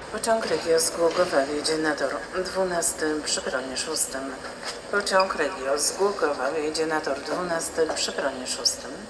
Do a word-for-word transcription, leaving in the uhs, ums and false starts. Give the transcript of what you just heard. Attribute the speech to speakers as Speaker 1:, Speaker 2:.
Speaker 1: Pociąg Regio z Głogowa jedzie na tor dwunasty przy peronie szóstym. Pociąg Regio z Głogowa jedzie na tor dwunasty przy peronie szóstym.